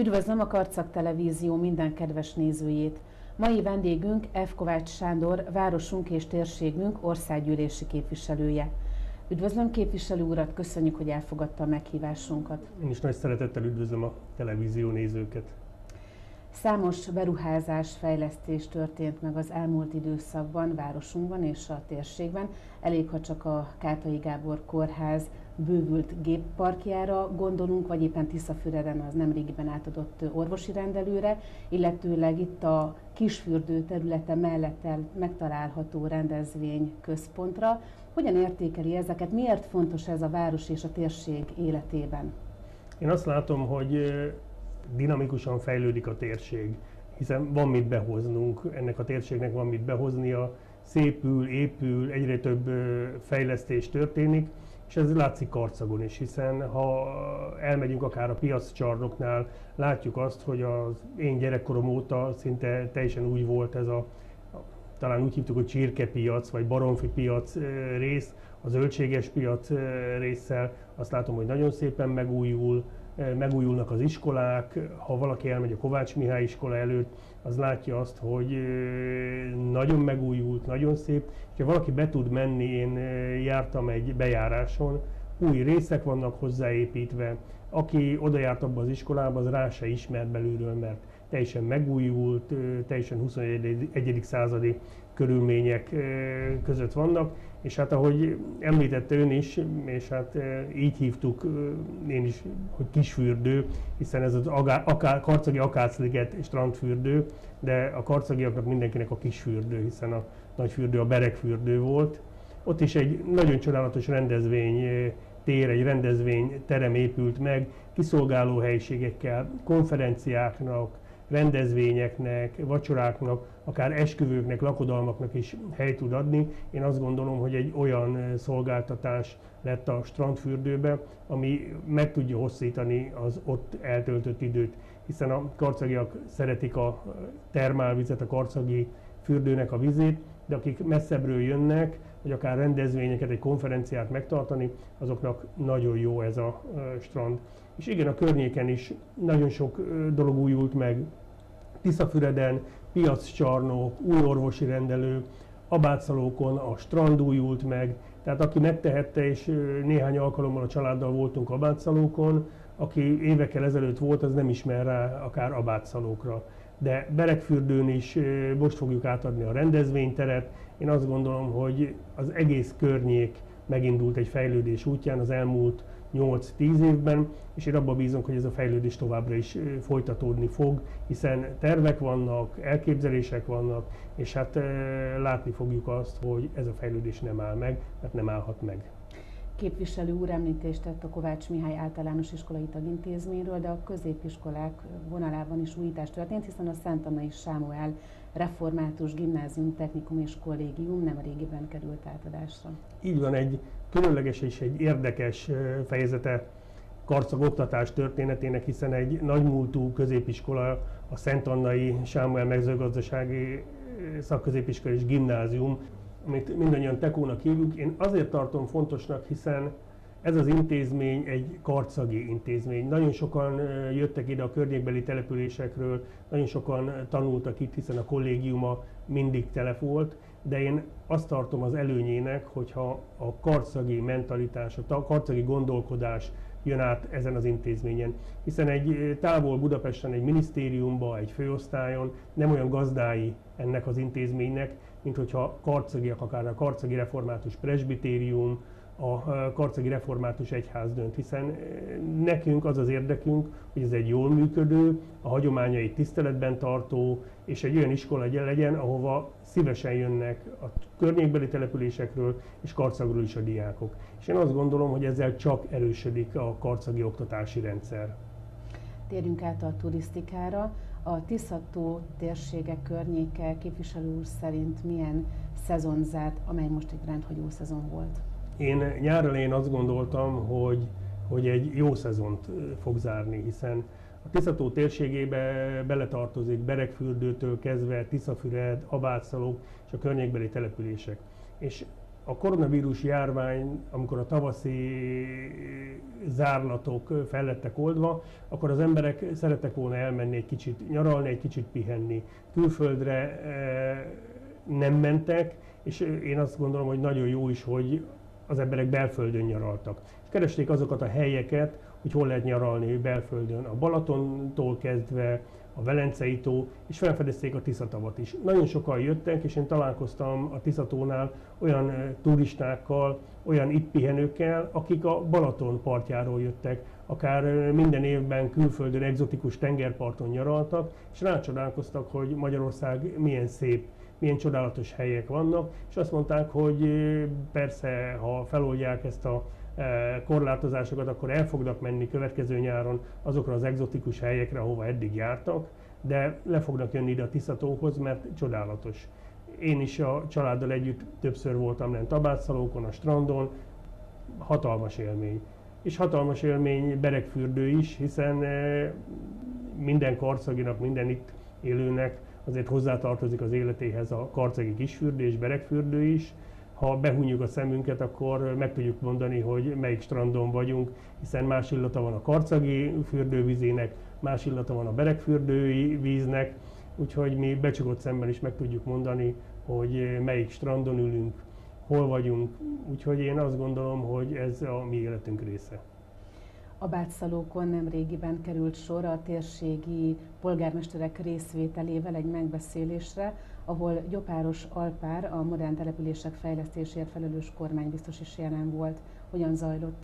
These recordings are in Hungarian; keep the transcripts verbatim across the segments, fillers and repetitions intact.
Üdvözlöm a Karcag Televízió minden kedves nézőjét! Mai vendégünk F. Kovács Sándor, városunk és térségünk országgyűlési képviselője. Üdvözlöm képviselő urat, köszönjük, hogy elfogadta a meghívásunkat. Én is nagy szeretettel üdvözlöm a televízió nézőket. Számos beruházás, fejlesztés történt meg az elmúlt időszakban, városunkban és a térségben. Elég, ha csak a Kátai Gábor Kórház bővült gépparkjára gondolunk, vagy éppen Tiszafüreden az nemrégiben átadott orvosi rendelőre, illetőleg itt a Kisfürdő területe mellett megtalálható rendezvényközpontra. Hogyan értékeli ezeket? Miért fontos ez a város és a térség életében? Én azt látom, hogy dinamikusan fejlődik a térség, hiszen van mit behoznunk, ennek a térségnek van mit behoznia, szépül, épül, egyre több fejlesztés történik, és ez látszik Karcagon is, hiszen ha elmegyünk akár a piaccsarnoknál, látjuk azt, hogy az én gyerekkorom óta szinte teljesen úgy volt ez a, talán úgy hívtuk, hogy csirkepiac, vagy baromfi piac rész, a zöldséges piac résszel, azt látom, hogy nagyon szépen megújul, megújulnak az iskolák, ha valaki elmegy a Kovács Mihály iskola előtt, az látja azt, hogy nagyon megújult, nagyon szép, és ha valaki be tud menni, én jártam egy bejáráson, új részek vannak hozzáépítve, aki oda járt abba az iskolába, az rá se ismer belülről, mert teljesen megújult, teljesen huszonegyedik századi körülmények között vannak, és hát ahogy említette ön is, és hát így hívtuk én is, hogy Kisfürdő, hiszen ez az akár, karcagi Akácliget strandfürdő, de a karcagiaknak mindenkinek a Kisfürdő, hiszen a nagyfürdő a Beregfürdő volt. Ott is egy nagyon csodálatos rendezvény tér, egy rendezvényterem épült meg, kiszolgáló helyiségekkel, konferenciáknak, rendezvényeknek, vacsoráknak, akár esküvőknek, lakodalmaknak is helyt tud adni. Én azt gondolom, hogy egy olyan szolgáltatás lett a strandfürdőbe, ami meg tudja hosszítani az ott eltöltött időt, hiszen a karcagiak szeretik a termálvizet, a karcagi fürdőnek a vizét, de akik messzebbről jönnek, vagy akár rendezvényeket, egy konferenciát megtartani, azoknak nagyon jó ez a strand. És igen, a környéken is nagyon sok dolog újult meg, Tiszafüreden, piaccsarnok, új orvosi rendelő, Abátszalókon a strand újult meg, tehát aki megtehette, és néhány alkalommal a családdal voltunk Abátszalókon, aki évekkel ezelőtt volt, az nem ismer rá akár Abátszalókra. De Beregfürdőn is most fogjuk átadni a rendezvényteret. Én azt gondolom, hogy az egész környék megindult egy fejlődés útján az elmúlt nyolc-tíz évben, és én abban bízom, hogy ez a fejlődés továbbra is folytatódni fog, hiszen tervek vannak, elképzelések vannak, és hát látni fogjuk azt, hogy ez a fejlődés nem áll meg, mert nem állhat meg. Képviselő úr említést tett a Kovács Mihály általános iskolai tagintézményről, de a középiskolák vonalában is újítás történt, hiszen a Szent Annai Sámuel Református Gimnázium, Technikum és Kollégium nemrégiben került átadásra. Így van, egy különleges és egy érdekes fejezete Karcag oktatás történetének, hiszen egy nagymúltú középiskola, a Szent Annai Sámuel mezőgazdasági szakközépiskola és gimnázium, amit mindannyian Tekónak hívjuk. Én azért tartom fontosnak, hiszen ez az intézmény egy karcagi intézmény. Nagyon sokan jöttek ide a környékbeli településekről, nagyon sokan tanultak itt, hiszen a kollégiuma mindig tele volt, de én azt tartom az előnyének, hogyha a karcagi mentalitás, a karcagi gondolkodás jön át ezen az intézményen. Hiszen egy távol Budapesten, egy minisztériumban, egy főosztályon nem olyan gazdái ennek az intézménynek, mint hogyha karcagiak, akár a karcagi református presbitérium, a karcagi református egyház dönt, hiszen nekünk az az érdekünk, hogy ez egy jól működő, a hagyományait tiszteletben tartó, és egy olyan iskola legyen, ahova szívesen jönnek a környékbeli településekről és Karcagról is a diákok. És én azt gondolom, hogy ezzel csak erősödik a karcagi oktatási rendszer. Térjünk át a turisztikára. A Tisza-tó térségek környéke képviselő úr szerint milyen szezon zárt, amely most egy rendhagyó szezon volt? Én nyár elején azt gondoltam, hogy, hogy egy jó szezont fog zárni, hiszen a Tisza-tó térségébe beletartozik Beregfürdőtől kezdve Tiszafüred, Abátszalók és a környékbeli települések. És A koronavírus járvány, amikor a tavaszi zárlatok fel lettek oldva, akkor az emberek szerettek volna elmenni egy kicsit nyaralni, egy kicsit pihenni. Külföldre nem mentek, és én azt gondolom, hogy nagyon jó is, hogy az emberek belföldön nyaraltak. És keresték azokat a helyeket, hogy hol lehet nyaralni belföldön, a Balatontól kezdve, a Velencei tó, és felfedezték a Tiszatavat is. Nagyon sokan jöttek, és én találkoztam a Tiszatónál olyan turistákkal, olyan itt pihenőkkel, akik a Balaton partjáról jöttek, akár minden évben külföldön egzotikus tengerparton nyaraltak, és rácsodálkoztak, hogy Magyarország milyen szép, milyen csodálatos helyek vannak, és azt mondták, hogy persze, ha feloldják ezt a korlátozásokat, akkor el fognak menni következő nyáron azokra az egzotikus helyekre, ahova eddig jártak, de le fognak jönni ide a Tiszatóhoz, mert csodálatos. Én is a családdal együtt többször voltam lent Tabátszalókon, a strandon, hatalmas élmény. És hatalmas élmény Beregfürdő is, hiszen minden karcaginak, minden itt élőnek azért hozzátartozik az életéhez a karcagi kisfürdő és Beregfürdő is. Ha behúnyjuk a szemünket, akkor meg tudjuk mondani, hogy melyik strandon vagyunk, hiszen más illata van a karcagi fürdővízének, más illata van a beregfürdői víznek, úgyhogy mi becsukott szemmel is meg tudjuk mondani, hogy melyik strandon ülünk, hol vagyunk, úgyhogy én azt gondolom, hogy ez a mi életünk része. Abátszalókon nemrégiben került sor a térségi polgármesterek részvételével egy megbeszélésre, ahol Gyopáros Alpár, a modern települések fejlesztésért felelős kormánybiztos is jelen volt. Hogyan zajlott?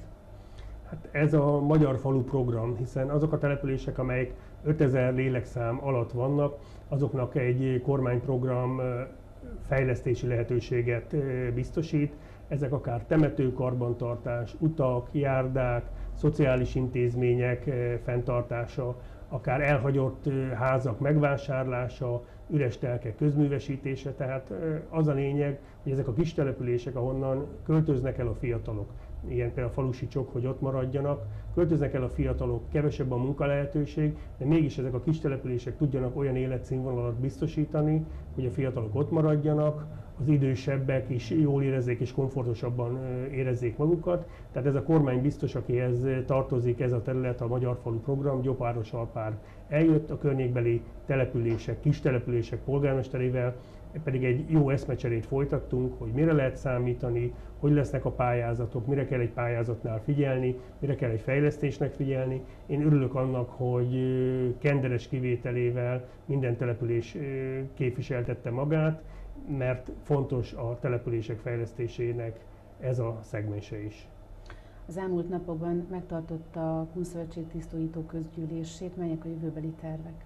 Hát ez a Magyar Falu program, hiszen azok a települések, amelyek ötezer lélekszám alatt vannak, azoknak egy kormányprogram fejlesztési lehetőséget biztosít. Ezek akár temetőkarbantartás, utak, járdák, szociális intézmények fenntartása, akár elhagyott házak megvásárlása, üres telkek közművesítése, tehát az a lényeg, hogy ezek a kis települések, ahonnan költöznek el a fiatalok, ilyen például a falusi csok, hogy ott maradjanak, költöznek el a fiatalok, kevesebb a munkalehetőség, de mégis ezek a kis települések tudjanak olyan életszínvonalat biztosítani, hogy a fiatalok ott maradjanak, az idősebbek is jól érezzék és komfortosabban érezzék magukat. Tehát ez a kormány biztos, akihez tartozik ez a terület, a Magyar Falu program, Gyopáros Alpár eljött, a környékbeli települések, kis települések polgármesterével pedig egy jó eszmecserét folytattunk, hogy mire lehet számítani, hogy lesznek a pályázatok, mire kell egy pályázatnál figyelni, mire kell egy fejlesztésnek figyelni. Én örülök annak, hogy kenderes kivételével minden település képviseltette magát, mert fontos a települések fejlesztésének ez a szegmense is. Az elmúlt napokban megtartotta a Kunszövetség tisztújító közgyűlését, melyek a jövőbeli tervek?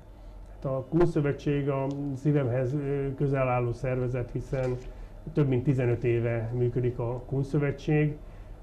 A Kunszövetség a szívemhez közel álló szervezet, hiszen több mint tizenöt éve működik a Kunszövetség,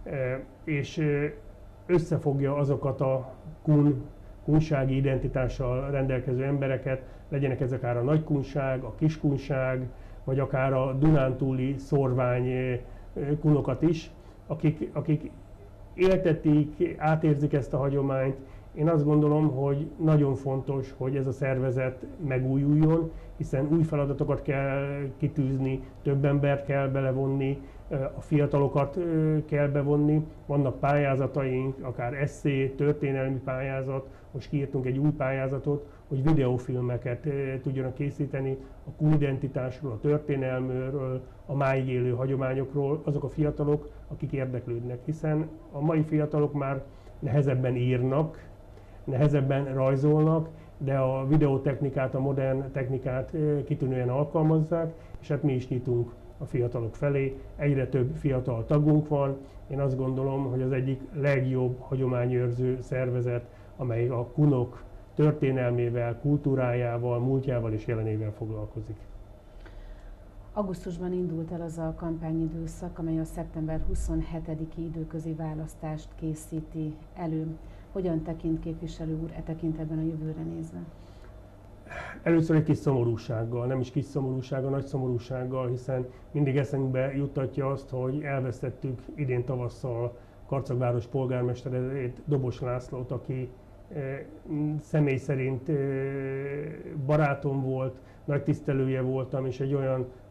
és összefogja azokat a kun, kunsági identitással rendelkező embereket, legyenek ezek akár a nagykunság, a kiskunság, vagy akár a dunántúli szórvány kunokat is, akik, akik éltetik, átérzik ezt a hagyományt. Én azt gondolom, hogy nagyon fontos, hogy ez a szervezet megújuljon, hiszen új feladatokat kell kitűzni, több embert kell belevonni, a fiatalokat kell bevonni. Vannak pályázataink, akár esszé, történelmi pályázat, most kiírtunk egy új pályázatot, hogy videófilmeket tudjanak készíteni a kun identitásról, a történelmről, a máig élő hagyományokról azok a fiatalok, akik érdeklődnek, hiszen a mai fiatalok már nehezebben írnak, nehezebben rajzolnak, de a videótechnikát, a modern technikát kitűnően alkalmazzák, és hát mi is nyitunk a fiatalok felé. Egyre több fiatal tagunk van. Én azt gondolom, hogy az egyik legjobb hagyományőrző szervezet, amely a kunok történelmével, kultúrájával, múltjával és jelenével foglalkozik. Augusztusban indult el az a kampányidőszak, amely a szeptember huszonhetediki időközi választást készíti elő. Hogyan tekint képviselő úr e tekintetben a jövőre nézve? Először egy kis szomorúsággal, nem is kis szomorúsággal, nagy szomorúsággal, hiszen mindig eszünkbe juttatja azt, hogy elvesztettük idén tavasszal Karcagváros polgármesterét, Dobos Lászlót, aki e, személy szerint e, barátom volt, nagy tisztelője voltam, és egy olyan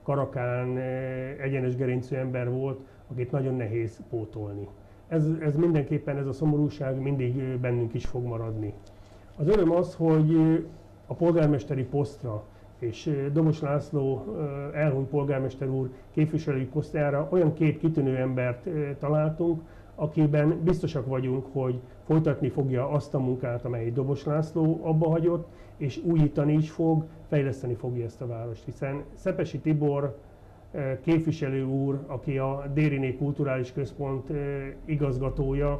karakán, egyenes gerincű ember volt, akit nagyon nehéz pótolni. Ez, ez mindenképpen, ez a szomorúság mindig bennünk is fog maradni. Az öröm az, hogy a polgármesteri posztra és Domos László elhunyt polgármester úr képviselői posztjára olyan két kitűnő embert találtunk, akiben biztosak vagyunk, hogy folytatni fogja azt a munkát, amelyet Domos László abba hagyott, és újítani is fog, fejleszteni fogja ezt a várost. Hiszen Szepesi Tibor képviselő úr, aki a Dériné Kulturális Központ igazgatója,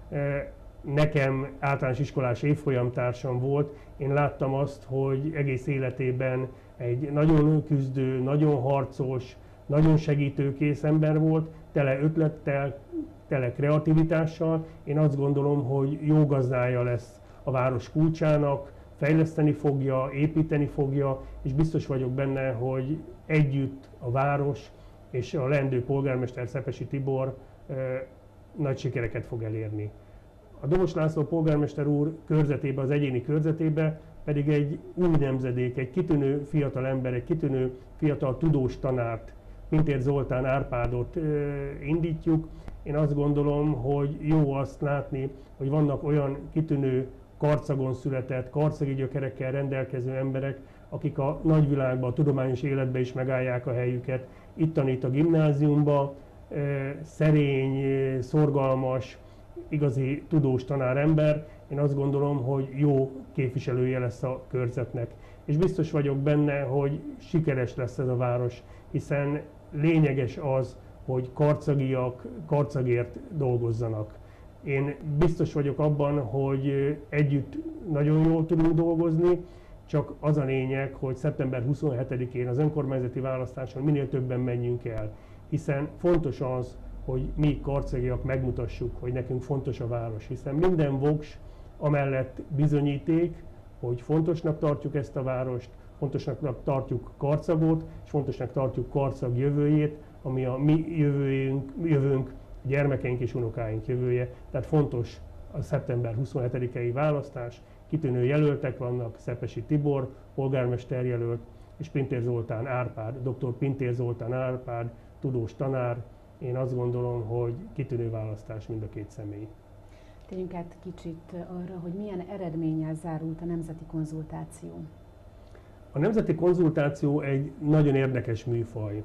nekem általános iskolás évfolyamtársam volt. Én láttam azt, hogy egész életében egy nagyon küzdő, nagyon harcos, nagyon segítőkész ember volt, tele ötlettel, tele kreativitással. Én azt gondolom, hogy jó gazdája lesz a város kulcsának, fejleszteni fogja, építeni fogja, és biztos vagyok benne, hogy együtt a város és a leendő polgármester Szepesi Tibor eh, nagy sikereket fog elérni. A Domos László polgármester úr körzetébe, az egyéni körzetébe pedig egy új nemzedék, egy kitűnő fiatal ember, egy kitűnő fiatal tudós tanárt, Pintér Zoltán Árpádot eh, indítjuk. Én azt gondolom, hogy jó azt látni, hogy vannak olyan kitűnő Karcagon született, karcagi gyökerekkel rendelkező emberek, akik a nagyvilágban, a tudományos életben is megállják a helyüket. Itt tanít a gimnáziumba, szerény, szorgalmas, igazi tudós tanárember. Én azt gondolom, hogy jó képviselője lesz a körzetnek. És biztos vagyok benne, hogy sikeres lesz ez a város, hiszen lényeges az, hogy karcagiak karcagért dolgozzanak. Én biztos vagyok abban, hogy együtt nagyon jól tudunk dolgozni, csak az a lényeg, hogy szeptember huszonhetedikén az önkormányzati választáson minél többen menjünk el, hiszen fontos az, hogy mi karcagiak megmutassuk, hogy nekünk fontos a város, hiszen minden voks amellett bizonyíték, hogy fontosnak tartjuk ezt a várost, fontosnak tartjuk Karcagot, és fontosnak tartjuk Karcag jövőjét, ami a mi jövőnk, jövőnk gyermekeink és unokáink jövője. Tehát fontos a szeptember huszonhetedikei választás, kitűnő jelöltek vannak, Szepesi Tibor, polgármester jelölt, és Pintér Zoltán Árpád, dr. Pintér Zoltán Árpád, tudós tanár. Én azt gondolom, hogy kitűnő választás mind a két személy. Térjünk át kicsit arra, hogy milyen eredménnyel zárult a nemzeti konzultáció. A nemzeti konzultáció egy nagyon érdekes műfaj.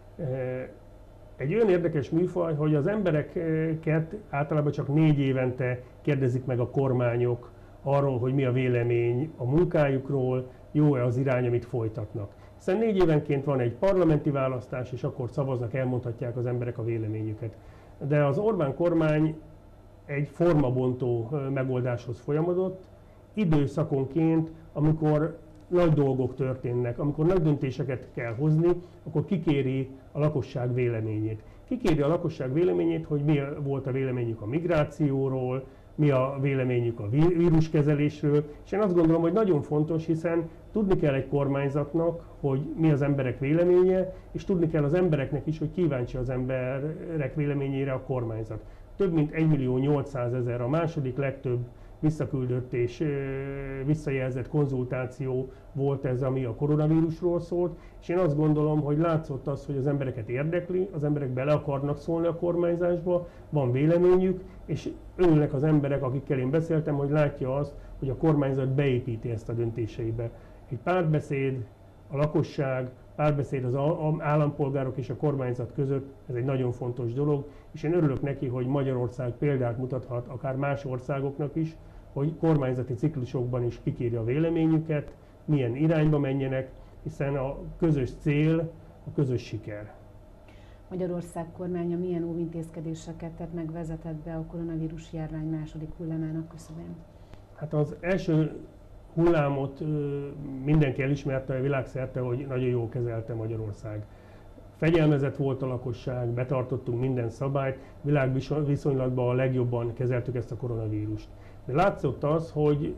Egy olyan érdekes műfaj, hogy az embereket általában csak négy évente kérdezik meg a kormányok arról, hogy mi a vélemény a munkájukról, jó-e az irány, amit folytatnak. Hiszen négy évenként van egy parlamenti választás, és akkor szavaznak, elmondhatják az emberek a véleményüket. De az Orbán kormány egy formabontó megoldáshoz folyamodott, időszakonként, amikor nagy dolgok történnek, amikor nagy döntéseket kell hozni, akkor kikéri a lakosság véleményét. Kikéri a lakosság véleményét, hogy mi volt a véleményük a migrációról, mi a véleményük a víruskezelésről, és én azt gondolom, hogy nagyon fontos, hiszen tudni kell egy kormányzatnak, hogy mi az emberek véleménye, és tudni kell az embereknek is, hogy kíváncsi az emberek véleményére a kormányzat. Több mint egymillió nyolcszázezer, a második legtöbb visszaküldött és visszajelzett konzultáció volt ez, ami a koronavírusról szólt, és én azt gondolom, hogy látszott az, hogy az embereket érdekli, az emberek bele akarnak szólni a kormányzásba, van véleményük, és örülnek az emberek, akikkel én beszéltem, hogy látja azt, hogy a kormányzat beépíti ezt a döntéseibe. Egy párbeszéd, a lakosság, párbeszéd az állampolgárok és a kormányzat között, ez egy nagyon fontos dolog, és én örülök neki, hogy Magyarország példát mutathat akár más országoknak is, hogy kormányzati ciklusokban is kikéri a véleményüket, milyen irányba menjenek, hiszen a közös cél a közös siker. Magyarország kormánya milyen óvintézkedéseket tett meg, vezetett be a koronavírus járvány második hullámának köszönhetően? Hát az első hullámot mindenki elismerte világszerte, hogy nagyon jól kezelte Magyarország. Fegyelmezett volt a lakosság, betartottunk minden szabályt, világviszonylatban a legjobban kezeltük ezt a koronavírust. De látszott az, hogy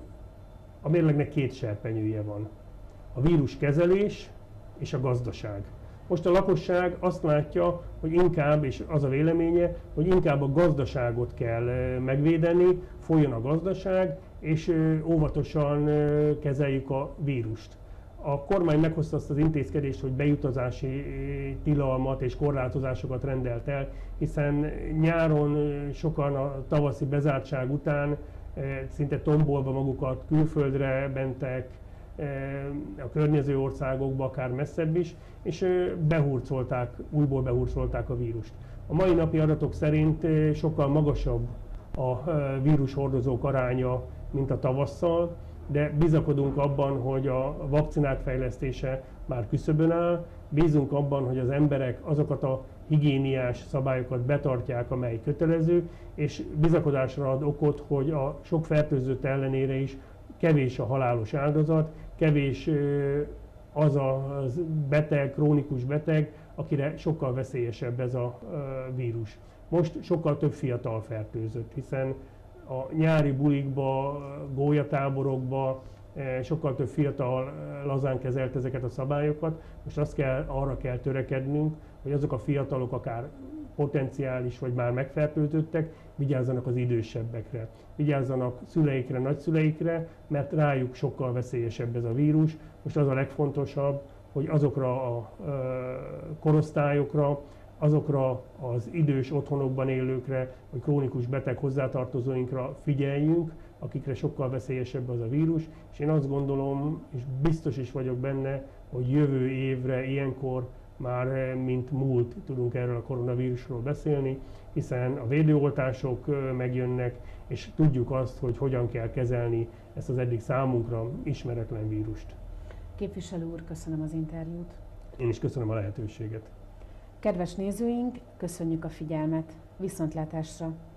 a mérlegnek két serpenyője van. A víruskezelés és a gazdaság. Most a lakosság azt látja, hogy inkább, és az a véleménye, hogy inkább a gazdaságot kell megvédeni, folyjon a gazdaság, és óvatosan kezeljük a vírust. A kormány meghozta azt az intézkedést, hogy beutazási tilalmat és korlátozásokat rendelt el, hiszen nyáron sokan a tavaszi bezártság után szinte tombolva magukat külföldre mentek, a környező országokba, akár messzebb is, és behurcolták, újból behurcolták a vírust. A mai napi adatok szerint sokkal magasabb a vírushordozók aránya, mint a tavasszal, de bizakodunk abban, hogy a vakcinák fejlesztése már küszöbön áll, bízunk abban, hogy az emberek azokat a higiéniás szabályokat betartják, amely kötelező, és bizakodásra ad okot, hogy a sok fertőzött ellenére is kevés a halálos áldozat, kevés az a beteg, krónikus beteg, akire sokkal veszélyesebb ez a vírus. Most sokkal több fiatal fertőzött, hiszen a nyári bulikba, gólyatáborokba sokkal több fiatal lazán kezelt ezeket a szabályokat. Most azt kell, arra kell törekednünk, hogy azok a fiatalok akár potenciális vagy már megfertőzöttek, vigyázzanak az idősebbekre, vigyázzanak szüleikre, nagyszüleikre, mert rájuk sokkal veszélyesebb ez a vírus. Most az a legfontosabb, hogy azokra a korosztályokra, azokra az idős otthonokban élőkre, vagy krónikus beteg hozzátartozóinkra figyeljünk, akikre sokkal veszélyesebb az a vírus, és én azt gondolom, és biztos is vagyok benne, hogy jövő évre ilyenkor már mint múlt tudunk erről a koronavírusról beszélni, hiszen a védőoltások megjönnek, és tudjuk azt, hogy hogyan kell kezelni ezt az eddig számunkra ismeretlen vírust. Képviselő úr, köszönöm az interjút. Én is köszönöm a lehetőséget. Kedves nézőink, köszönjük a figyelmet. Viszontlátásra!